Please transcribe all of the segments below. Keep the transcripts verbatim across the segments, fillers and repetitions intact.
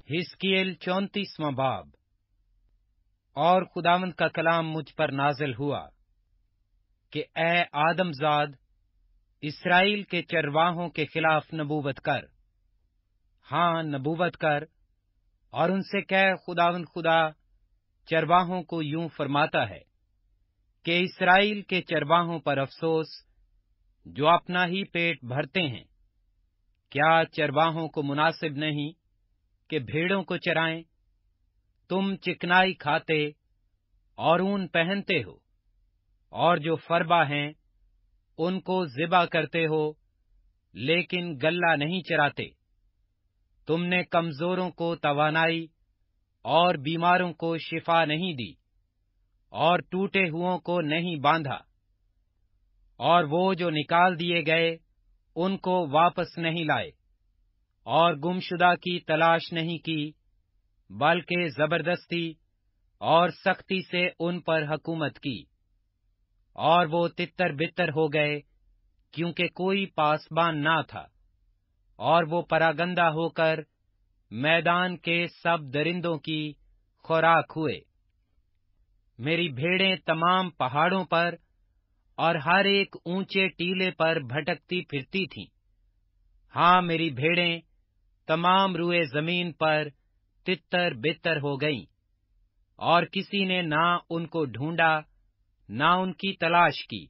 हिजकिय्येल चौंतीसवां बाब। और खुदावंद का कलाम मुझ पर नाजिल हुआ कि ए आदमजाद, इसराइल के चरवाहों के खिलाफ नबूवत कर, हाँ नबूवत कर, और उनसे कह, खुदावंद खुदा चरवाहों को यूं फरमाता है कि इसराइल के चरवाहों पर अफसोस, जो अपना ही पेट भरते हैं। क्या चरवाहों को मुनासिब नहीं कि भेड़ों को चराएं? तुम चिकनाई खाते और ऊन पहनते हो, और जो फरबा हैं उनको ज़िबा करते हो, लेकिन गल्ला नहीं चराते। तुमने कमजोरों को तवानाई और बीमारों को शिफा नहीं दी, और टूटे हुओं को नहीं बांधा, और वो जो निकाल दिए गए उनको वापस नहीं लाए, और गुमशुदा की तलाश नहीं की, बल्कि जबरदस्ती और सख्ती से उन पर हुकूमत की। और वो तितर बितर हो गए, क्योंकि कोई पासबान ना था, और वो परागंदा होकर मैदान के सब दरिंदों की खुराक हुए। मेरी भेड़ें तमाम पहाड़ों पर और हर एक ऊंचे टीले पर भटकती फिरती थीं। हाँ, मेरी भेड़ें तमाम रुए जमीन पर तितर बितर हो गईं, और किसी ने ना उनको ढूंढा, ना उनकी तलाश की।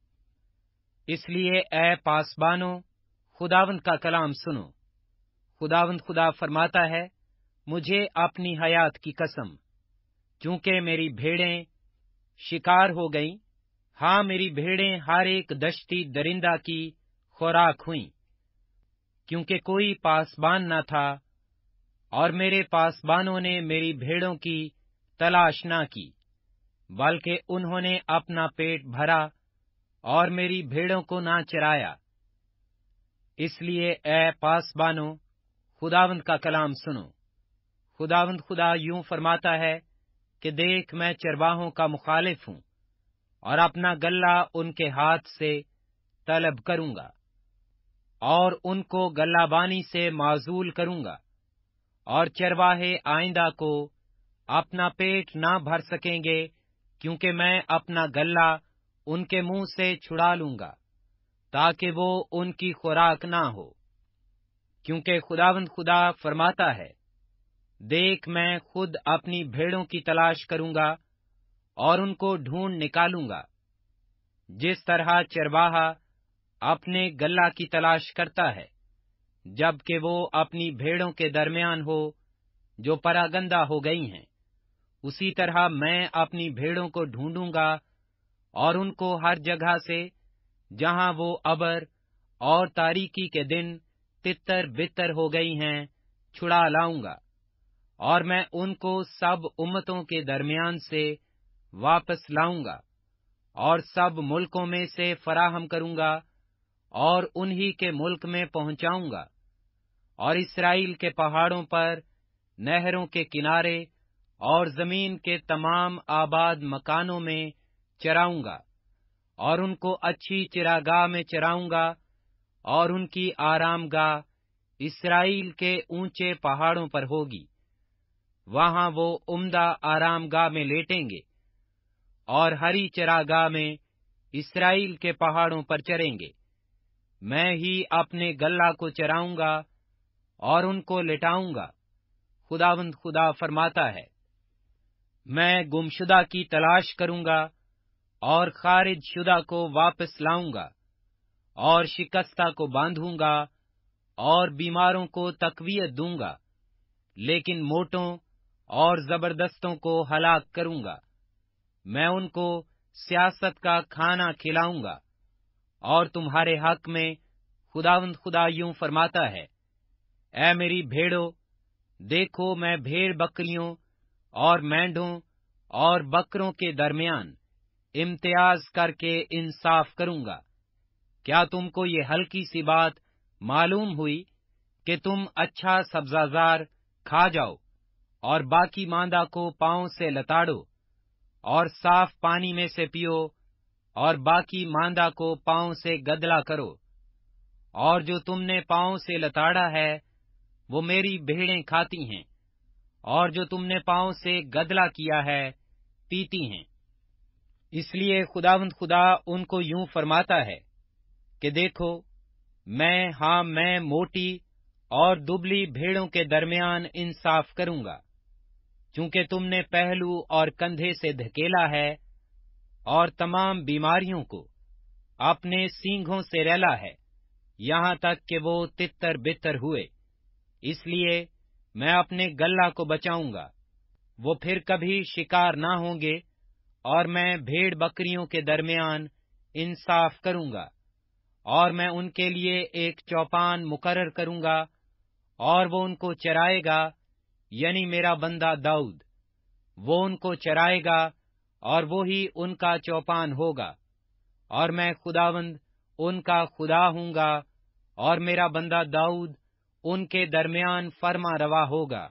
इसलिए ए पासबानों, खुदावंद का कलाम सुनो। खुदावंद खुदा फरमाता है, मुझे अपनी हयात की कसम, चूंकि मेरी भेड़ें शिकार हो गईं, हाँ मेरी भेड़ें हर एक दश्ती दरिंदा की खुराक हुईं, क्योंकि कोई पासबान न था, और मेरे पासबानों ने मेरी भेड़ों की तलाश न की, बल्कि उन्होंने अपना पेट भरा और मेरी भेड़ों को ना चराया। इसलिए ए पासबानों, खुदावंद का कलाम सुनो। खुदावंद खुदा यूं फरमाता है कि देख, मैं चरवाहों का मुखालिफ हूँ, और अपना गल्ला उनके हाथ से तलब करूंगा, और उनको गल्लाबानी से माजूल करूंगा, और चरवाहे आइंदा को अपना पेट ना भर सकेंगे, क्योंकि मैं अपना गल्ला उनके मुंह से छुड़ा लूंगा, ताकि वो उनकी खुराक ना हो। क्योंकि खुदावंद खुदा फरमाता है, देख, मैं खुद अपनी भेड़ों की तलाश करूंगा और उनको ढूंढ निकालूंगा, जिस तरह चरवाहा अपने गल्ला की तलाश करता है, जबकि वो अपनी भेड़ों के दरमियान हो जो परागंदा हो गई हैं। उसी तरह मैं अपनी भेड़ों को ढूंढूंगा और उनको हर जगह से, जहां वो अबर और तारीकी के दिन तितर बितर हो गई हैं, छुड़ा लाऊंगा, और मैं उनको सब उम्मतों के दरमियान से वापस लाऊंगा, और सब मुल्कों में से फराहम करूंगा, और उन्हीं के मुल्क में पहुंचाऊंगा, और इसराइल के पहाड़ों पर, नहरों के किनारे और जमीन के तमाम आबाद मकानों में चराऊंगा, और उनको अच्छी चिरागाह में चराऊंगा, और उनकी आरामगाह इसराइल के ऊंचे पहाड़ों पर होगी। वहां वो उम्दा आरामगाह में लेटेंगे, और हरी चरागाह में इसराइल के पहाड़ों पर चरेंगे। मैं ही अपने गल्ला को चराऊंगा और उनको लिटाऊंगा, खुदावंद खुदा फरमाता है। मैं गुमशुदा की तलाश करूंगा और खारिज शुदा को वापस लाऊंगा, और शिकस्ता को बांधूंगा और बीमारों को तकवीयत दूंगा, लेकिन मोटों और जबरदस्तों को हलाक करूंगा। मैं उनको सियासत का खाना खिलाऊंगा, और तुम्हारे हक में खुदावंद खुदा यूं फरमाता है, ऐ मेरी भेड़ों, देखो, मैं भेड़ बकरियों और मेंढों और बकरों के दरमियान इम्तियाज करके इंसाफ करूंगा। क्या तुमको ये हल्की सी बात मालूम हुई कि तुम अच्छा सब्जाजार खा जाओ, और बाकी मांदा को पांव से लताड़ो, और साफ पानी में से पियो, और बाकी मांदा को पांव से गदला करो, और जो तुमने पांव से लताड़ा है वो मेरी भेड़ें खाती हैं, اور جو تم نے پاؤں سے گدلا کیا ہے پیتی ہیں۔ اس لیے خداوند خدا ان کو یوں فرماتا ہے کہ دیکھو، میں ہاں میں موٹی اور دبلی بھیڑوں کے درمیان انصاف کروں گا، چونکہ تم نے پہلو اور کندھے سے دھکیلا ہے اور تمام بیماریوں کو اپنے سینگھوں سے ریلا ہے، یہاں تک کہ وہ تتر بتر ہوئے۔ اس لیے میں اپنے گلہ کو بچاؤں گا، وہ پھر کبھی شکار نہ ہوں گے، اور میں بھیڑ بکریوں کے درمیان انصاف کروں گا، اور میں ان کے لیے ایک چوپان مقرر کروں گا، اور وہ ان کو چرائے گا، یعنی میرا بندہ داؤد، وہ ان کو چرائے گا، اور وہی ان کا چوپان ہوگا، اور میں خداوند ان کا خدا ہوں گا، اور میرا بندہ داؤد ان کے درمیان فرما روا ہوگا۔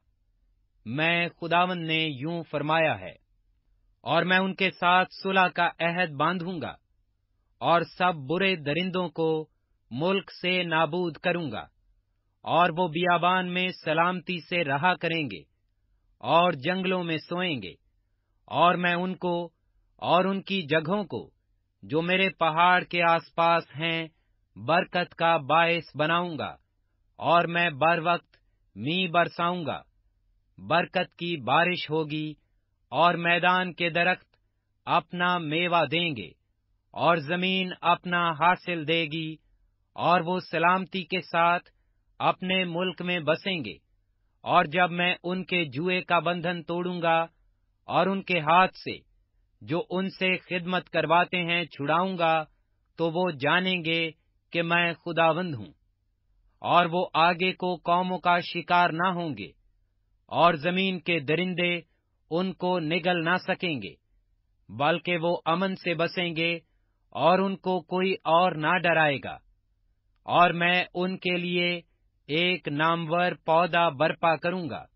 میں خداوند نے یوں فرمایا ہے۔ اور میں ان کے ساتھ صلح کا عہد باندھوں گا، اور سب برے درندوں کو ملک سے نابود کروں گا، اور وہ بیابان میں سلامتی سے رہا کریں گے، اور جنگلوں میں سوئیں گے، اور میں ان کو اور ان کی جگہوں کو جو میرے پہاڑ کے آس پاس ہیں برکت کا باعث بناؤں گا، اور میں بر وقت می برساؤں گا، برکت کی بارش ہوگی، اور میدان کے درخت اپنا میوہ دیں گے، اور زمین اپنا حاصل دے گی، اور وہ سلامتی کے ساتھ اپنے ملک میں بسیں گے۔ اور جب میں ان کے جوئے کا بندھن توڑوں گا اور ان کے ہاتھ سے جو ان سے خدمت کرواتے ہیں چھڑاؤں گا، تو وہ جانیں گے کہ میں خداوند ہوں۔ اور وہ آگے کو قوموں کا شکار نہ ہوں گے، اور زمین کے درندے ان کو نگل نہ سکیں گے، بلکہ وہ امن سے بسیں گے، اور ان کو کوئی اور نہ ڈرائے گا۔ اور میں ان کے لیے ایک نامور پودا برپا کروں گا،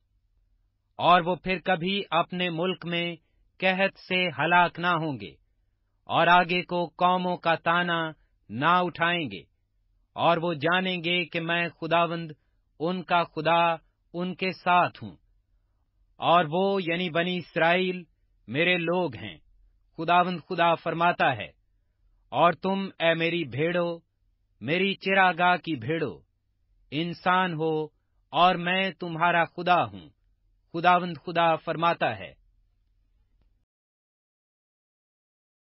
اور وہ پھر کبھی اپنے ملک میں قحط سے ہلاک نہ ہوں گے، اور آگے کو قوموں کا تانا نہ اٹھائیں گے، اور وہ جانیں گے کہ میں خداوند ان کا خدا ان کے ساتھ ہوں، اور وہ یعنی بنی اسرائیل میرے لوگ ہیں، خداوند خدا فرماتا ہے۔ اور تم اے میری بھیڑو، میری چراگاہ کی بھیڑو، انسان ہو اور میں تمہارا خدا ہوں، خداوند خدا فرماتا ہے۔